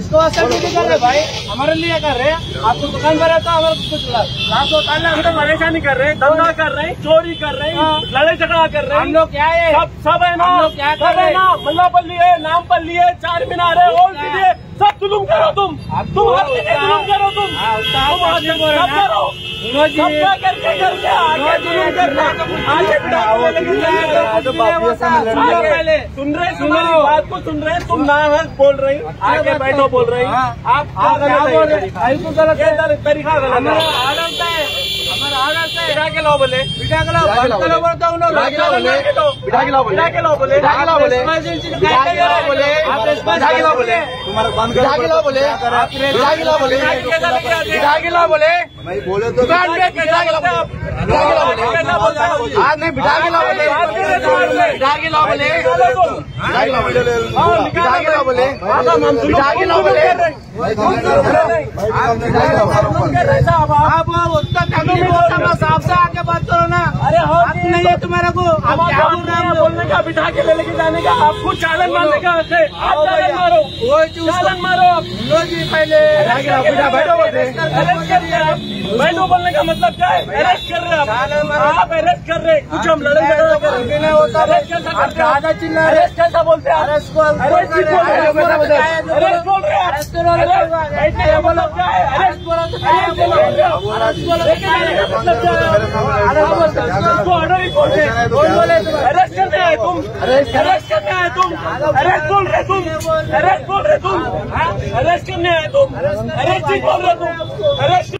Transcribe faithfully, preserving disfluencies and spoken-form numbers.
किसको वास्ते ड्यूटी कर रहे भाई? हमारे लिए कर रहे हैं। आपको दुकान पर रहता हमारे कुछ लाख हम तो परेशानी कर रहे हैं, धंधा कर रहे हैं, चोरी कर रहे हैं, लड़ाई झगड़ा कर रहे हैं। हम लोग क्या है? सब सब है ना, क्या सब है ना, मुल्लापल्ली है, नामपल्ली है, चार मीनार है, ओल्ड सिटी है, सब जुलूम करो तुम। तुम हर जगह जुलूम करो तुम। तुम हर जगह सब करो। सबका करके करके आगे जुलूम करना, आगे बिठाओ। सुन रहे तुम्हारी बात को सुन रहे, तुम ना बोल रही, आगे बैठो बोल रही। आप गलत तरीका गलत है। हमारा आदत है बिठा के लाओ बोले, बिठा के लाओ, बिठा के बोलता हूँ, बिठा के लाओ बोले, बिठा के लाओ बोले, बिठा के लाओ बोले, बिठा के लाओ बोले, बिठा के लाओ बोले, बिठा के लाओ बोले, तुम्हारा बंद बिठा के लाओ बोले, बिठा के लाओ बोले, बिठा के लाओ बोले, बोले तो दुकान पे बिठा के लाओ, बिठा के लाओ बोले, आज नहीं बिठा के लाओ बोले, बिठा के लाओ बोले, बिठा के लाओ बोले, बिठा के लाओ बोले, बिठा के लाओ बोले, आप उतना कानूनी साहब से आके बात करो ना। अरे हो नहीं है तुम्हारा को, आप क्या बोल रहे हैं? बोलने का, बिठा के लेके जाने का, आपको चालन मारने का है। आप चालन मारो, चालन मारो लो जी। पहले बिठा बैठो बोलते, अरेस्ट कर रहे आप। बैठो बोलने का मतलब क्या है? अरेस्ट कर रहे आप, आप अरेस्ट कर रहे। कुछ हम लड़ाई झगड़ा कर रहे हैं, अरेस्ट कैसा करते हैं? आधा चिल्ला अरेस्ट कैसा बोलते हैं? अरेस्ट को अरेस्ट बोल रहे हैं, अरेस्ट बोल रहे हैं, अरेस्ट बोलो क्या है? अरेस्ट बोलो तो क्या बोलो? अरेस्ट बोलो मतलब क्या है? ऑर्डर ही बोलते हैं, अरेस्ट करने आए तुम, अरेस्ट करने आए तुम, अरेस्ट बोल रहे तुम, अरेस्ट बोल रहे तुम, अरेस्ट करने आए तुम, अरेस्ट ही बोल रहे तुम, अरेस्ट